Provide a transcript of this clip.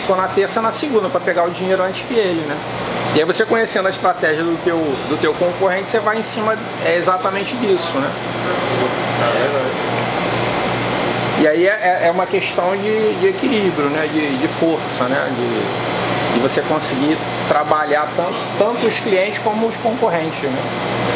for na terça, na segunda, para pegar o dinheiro antes que ele, né? E aí você conhecendo a estratégia do teu concorrente, você vai em cima exatamente disso, né? E aí é uma questão de equilíbrio, né? De força, né? De você conseguir trabalhar tanto os clientes como os concorrentes, né?